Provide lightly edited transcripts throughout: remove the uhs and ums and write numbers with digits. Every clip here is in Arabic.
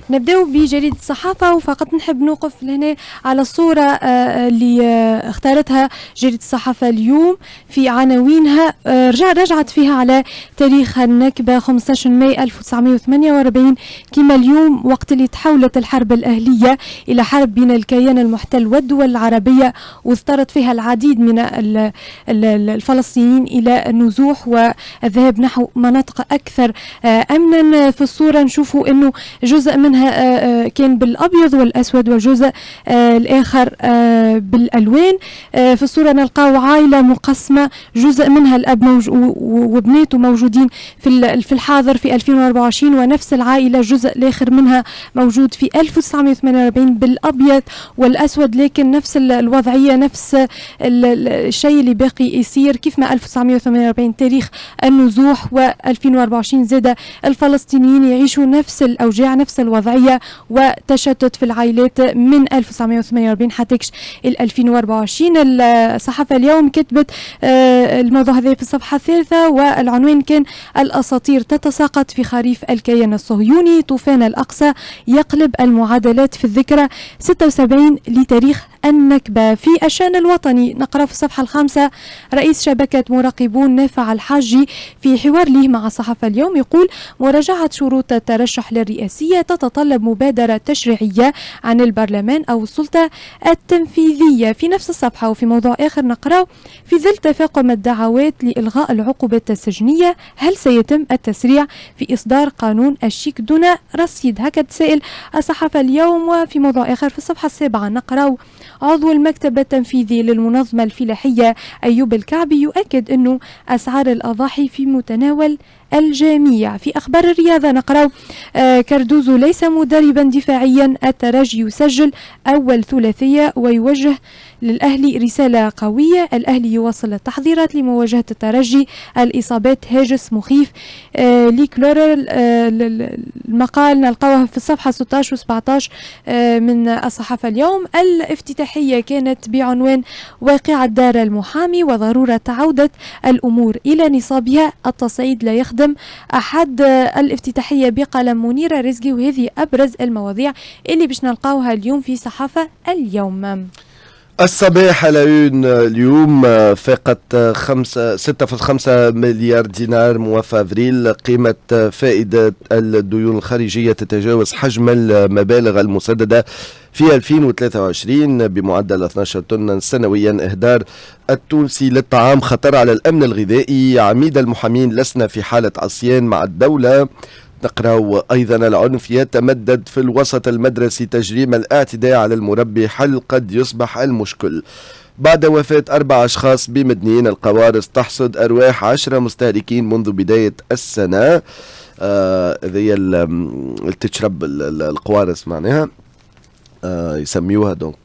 نبداو بجريدة الصحافة، وفقط نحب نوقف لهنا على الصورة اللي اختارتها جريدة الصحافة اليوم في عناوينها. رجعت فيها على تاريخ النكبة 15 ماي 1948 كما اليوم، وقت اللي تحولت الحرب الأهلية إلى حرب بين الكيان المحتل والدول العربية، واضطرت فيها العديد من الفلسطينيين إلى النزوح والذهاب نحو مناطق أكثر أمنا. في الصورة نشوفوا أنه جزء منها كان بالأبيض والأسود، والجزء الآخر بالألوان. في الصورة نلقاو عائلة مقسمة، جزء منها الأب وبناته موجودين في الحاضر في 2024، ونفس العائلة الجزء الآخر منها موجود في 1948 بالأبيض والأسود، لكن نفس الوضعية، نفس الشيء اللي باقي يصير كيف ما 1948 تاريخ النزوح، و2024 زاد الفلسطينيين يعيشوا نفس الأوجاع، نفس الوضعية وتشتت في العائلات من 1948 حتى 2024. الصحافة اليوم كتبت الموضوع هذا في الصفحة الثالثة، والعنوان كان الأساطير تتساقط في خريف الكيان الصهيوني، طوفان الأقصى يقلب المعادلات في الذكرى 76 لتاريخ النكبة. في الشأن الوطني نقرأ في الصفحة الخامسة رئيس شبكة مراقبون نافع الحاجي في حوار له مع الصحافة اليوم يقول: مراجعة شروط الترشح للرئاسية تتطلب مبادرة تشريعية عن البرلمان أو السلطة التنفيذية. في نفس الصفحة وفي موضوع آخر نقرأ: في ظل تفاقم الدعوات لإلغاء العقوبات السجنية، هل سيتم التسريع في إصدار قانون الشيك دون رصيد؟ هكذا تسائل الصحافة اليوم. وفي موضوع آخر في الصفحة السابعة نقرأ: عضو المكتب التنفيذي للمنظمة الفلاحية أيوب الكعبي يؤكد أنه أسعار الأضاحي في متناول الجميع. في أخبار الرياضة نقرأ: كاردوزو ليس مدربا دفاعيا، الترجي يسجل أول ثلاثية ويوجه للأهلي رسالة قوية، الأهلي يواصل التحضيرات لمواجهة الترجي، الإصابات هاجس مخيف لكلورر. المقال نلقاوها في الصفحة 16 و 17 من الصحافة اليوم. الافتتاحية كانت بعنوان واقعة دار المحامي وضرورة عودة الأمور إلى نصابها، التصعيد لا يخدم أحد. الافتتاحية بقلم منيرة رزقي، وهذه أبرز المواضيع اللي باش نلقاوها اليوم في صحافة اليوم. الصباح على اليوم فاقت 6.5 مليار دينار موفى افريل. قيمة فائدة الديون الخارجية تتجاوز حجم المبالغ المسددة في 2023 بمعدل 12 طنا سنويا. إهدار التونسي للطعام خطر على الأمن الغذائي. عميد المحامين: لسنا في حالة عصيان مع الدولة. نقرأ أيضا: العنف يتمدد في الوسط المدرسي، تجريم الاعتداء على المربي حل قد يصبح المشكل. بعد وفاة 4 أشخاص بمدنين، القوارص تحصد أرواح 10 مستهلكين منذ بداية السنة. هذه تشرب القوارص معناها يسميوها دونك،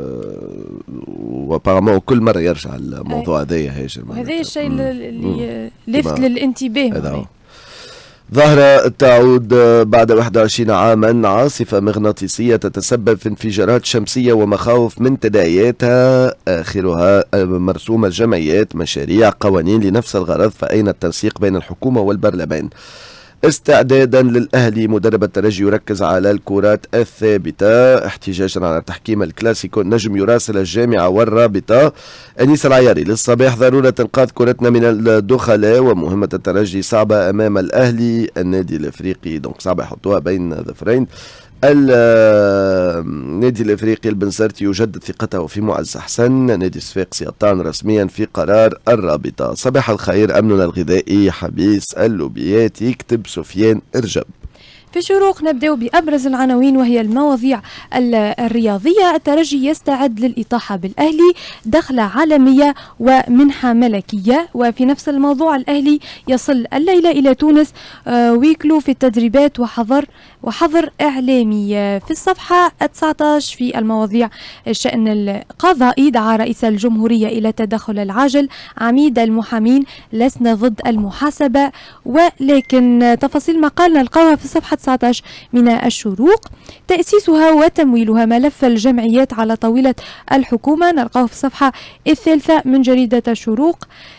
وابارامون كل مرة يرجع الموضوع هذايا هاجر. هذا الشيء اللي لفت للانتباه. ظاهرة تعود بعد 21 عاما. عاصفة مغناطيسية تتسبب في انفجارات شمسية ومخاوف من تداعياتها، آخرها مرسوم الجمعيات مشاريع قوانين لنفس الغرض، فأين التنسيق بين الحكومة والبرلمان؟ استعدادا للأهلي، مدرب الترجي يركز على الكرات الثابتة. احتجاجا على تحكيم الكلاسيكو، النجم يراسل الجامعة والرابطة. أنيس العياري: للصباح ضرورة إنقاذ كرتنا من الدخلاء، ومهمة الترجي صعبة أمام الأهلي. النادي الأفريقي دونك صعب يحطوها بين ظفرين. النادي الافريقي البنزرتي يجدد ثقته في معز حسن. نادي الصفاقسي يطعن رسميا في قرار الرابطه. صباح الخير، امننا الغذائي حبيس اللوبيات، يكتب سفيان ارجب. في شروق نبدأ بأبرز العناوين وهي المواضيع الرياضية. الترجي يستعد للإطاحة بالأهلي، دخلة عالمية ومنحة ملكية. وفي نفس الموضوع الأهلي يصل الليلة إلى تونس، ويكلو في التدريبات وحظر إعلامي. في الصفحة 19 في المواضيع الشأن القضائي، دعا رئيس الجمهورية إلى التدخل العاجل. عميد المحامين: لسنا ضد المحاسبة، ولكن تفاصيل مقال نلقاها في الصفحة 19 من الشروق. تأسيسها وتمويلها ملف الجمعيات على طاولة الحكومة، نلقاه في الصفحة الثالثة من جريدة الشروق.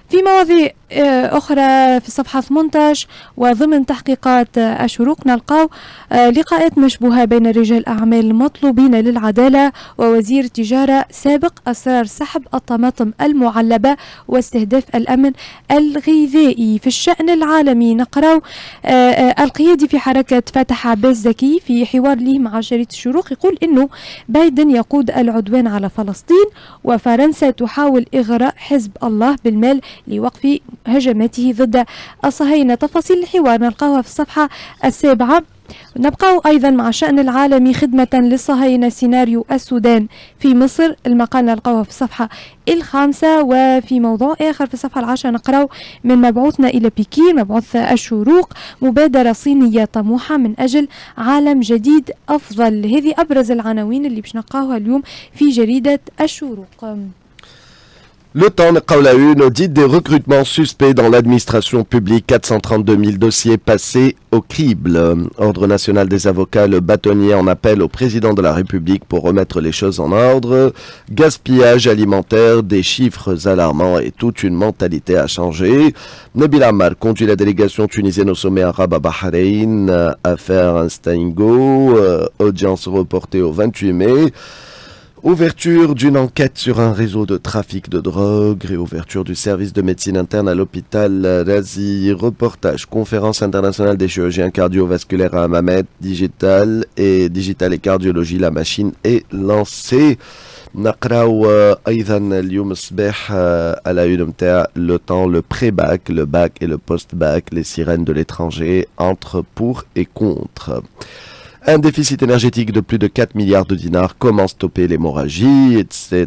في مواضيع أخرى في الصفحة 18 وضمن تحقيقات الشروق نلقاو لقاءات مشبوهة بين رجال أعمال المطلوبين للعدالة ووزير التجارة سابق أسرار سحب الطماطم المعلبة واستهداف الأمن الغذائي. في الشأن العالمي نقرأ القيادي في حركة فتح عباس زكي في حوار له مع جريدة الشروق يقول إنه بايدن يقود العدوان على فلسطين وفرنسا تحاول إغراء حزب الله بالمال لوقف هجماته ضد الصهاينة. تفاصيل الحوار نلقاها في الصفحة 7. نبقى أيضا مع الشأن العالمي خدمة للصهاينة سيناريو السودان في مصر، المقال نلقاها في الصفحة 5. وفي موضوع آخر في الصفحة 10 نقرأ من مبعوثنا إلى بكين مبعوث الشروق مبادرة صينية طموحة من أجل عالم جديد أفضل. هذه أبرز العناوين اللي باش نلقاوها اليوم في جريدة الشروق. Le temps نلقاو la une, audit des recrutements suspects dans l'administration publique, 432 000 dossiers passés au crible. Ordre national des avocats, le bâtonnier en appel au président de la République pour remettre les choses en ordre. Gaspillage alimentaire, des chiffres alarmants et toute une mentalité à changer. Nabil Ammar conduit la délégation tunisienne au sommet arabe à Bahreïn. Affaire Instingo, audience reportée au 28 mai. Ouverture d'une enquête sur un réseau de trafic de drogue, réouverture du service de médecine interne à l'hôpital Razi, reportage, conférence internationale des chirurgiens cardiovasculaires à Hammamet, digital et cardiologie, la machine est lancée. نقراو ايضا اليوم الصباح على une متاع le temps, le pré-bac, le bac et le post-bac, les sirènes de l'étranger entre pour et contre. Un déficit énergétique de plus de 4 milliards de dinars, comment stopper l'hémorragie?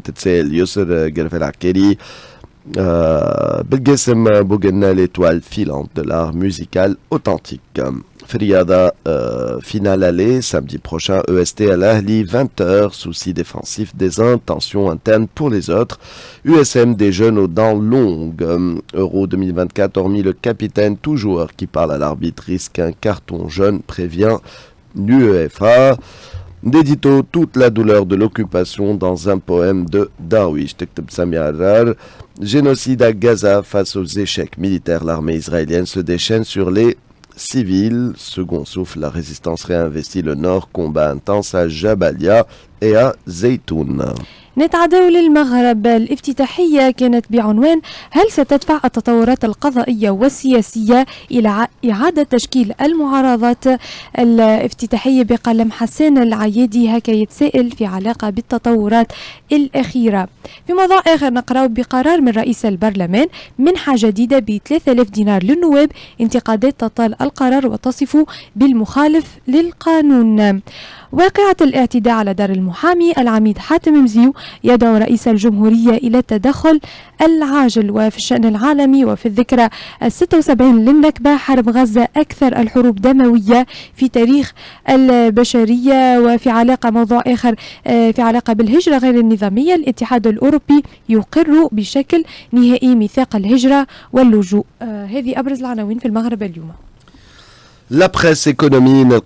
بالقسم بوغنا l'étoile filante de l'art musical authentique. Friada finale aller samedi prochain, EST à l'Ahli, 20h, souci défensif des uns, tension interne pour les autres. USM des jeunes aux dents longues. Euro 2024, hormis le capitaine, tout joueur qui parle à l'arbitre risque un carton jaune, prévient l'UEFA. D'édito toute la douleur de l'occupation dans un poème de Darwish. Génocide à Gaza face aux échecs militaires. L'armée israélienne se déchaîne sur les civils. Second souffle, la résistance réinvestit le nord. Combat intense à Jabalia et à Zeytoun. نتعداو للمغرب. الافتتاحية كانت بعنوان هل ستدفع التطورات القضائية والسياسية إلى إعادة تشكيل المعارضات الافتتاحية بقلم حسان العيادي هكا يتساءل في علاقة بالتطورات الأخيرة. في موضوع آخر نقرأ بقرار من رئيس البرلمان منحة جديدة ب 3000 دينار للنواب، انتقادات تطال القرار وتصف بالمخالف للقانون. واقعة الاعتداء على دار المحامي، العميد حاتم مزيو يدعو رئيس الجمهورية إلى التدخل العاجل. وفي الشأن العالمي وفي الذكرى 76 للنكبة، حرب غزة أكثر الحروب دموية في تاريخ البشرية. وفي علاقة موضوع آخر في علاقة بالهجرة غير النظامية، الاتحاد الأوروبي يقر بشكل نهائي ميثاق الهجرة واللجوء. هذه أبرز العناوين في المغرب اليوم. La presse économie, la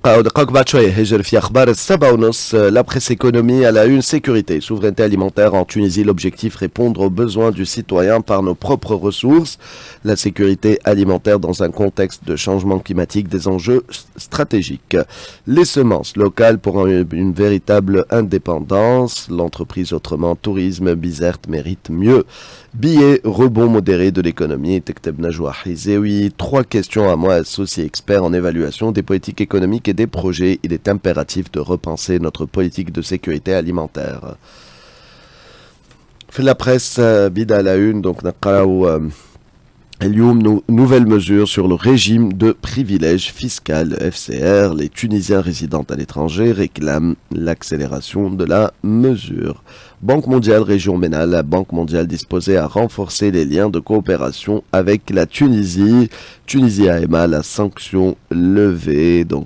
presse économie, elle a une sécurité, souveraineté alimentaire en Tunisie. L'objectif, répondre aux besoins du citoyen par nos propres ressources. La sécurité alimentaire dans un contexte de changement climatique, des enjeux stratégiques. Les semences locales pour une véritable indépendance. L'entreprise autrement, tourisme, Bizert mérite mieux. Billets, rebond modéré de l'économie. Oui, 3 questions à moi, associé expert en évaluation des politiques économiques et des projets. Il est impératif de repenser notre politique de sécurité alimentaire. Fait la presse, bida à la une, donc nouvelles mesures sur le régime de privilège fiscal FCR. Les Tunisiens résidant à l'étranger réclament l'accélération de la mesure. Banque mondiale, région MENA, la Banque mondiale disposée à renforcer les liens de coopération avec la Tunisie. Tunisie AMA, la sanction levée. Donc,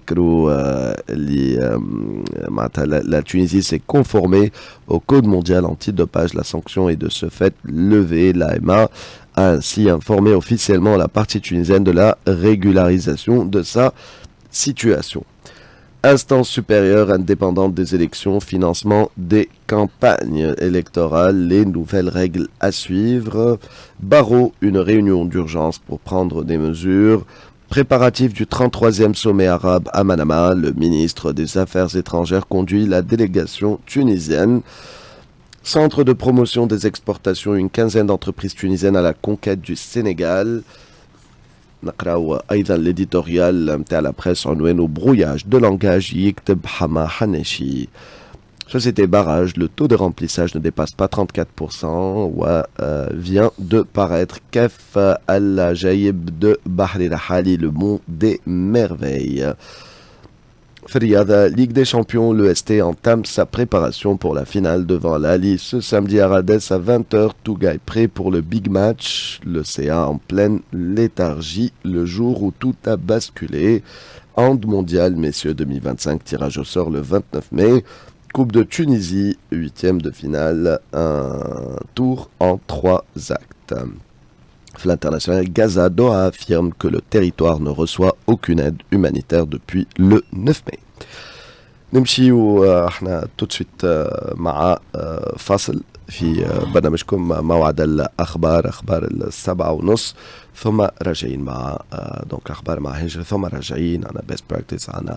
la Tunisie s'est conformée au Code mondial antidopage. La sanction est de ce fait levée. L'AMA a ainsi informé officiellement la partie tunisienne de la régularisation de sa situation. Instance supérieure indépendante des élections, financement des campagnes électorales, les nouvelles règles à suivre. Barreau, une réunion d'urgence pour prendre des mesures. Préparatif du 33e sommet arabe à Manama, le ministre des Affaires étrangères conduit la délégation tunisienne. Centre de promotion des exportations, une quinzaine d'entreprises tunisiennes à la conquête du Sénégal. نقراو ايضا l'éditorial نتاع la presse عنوانه brouillage de langage يكتب حما حناشي. Société Barrage, le taux de remplissage ne dépasse pas 34% vient de paraître. Kef al-Jaïb de Bahri Rahali, le mont des merveilles. Riyad, Ligue des Champions, l'EST entame sa préparation pour la finale devant l'Ali ce samedi à Rades à 20h. Touga est prêt pour le big match. Le CA en pleine léthargie le jour où tout a basculé. Hand mondial, messieurs 2025, tirage au sort le 29 mai. Coupe de Tunisie, 8e de finale, un tour en 3 actes. L'international Gaza Doha affirme que le territoire ne reçoit aucune aide humanitaire depuis le 9 mai. نمشي واحنا tout de suite مع فاصل في برنامجكم موعد الأخبار أخبار 7:30 ثم راجعين مع دونك أخبار مع هجرة ثم راجعين على best practice عنا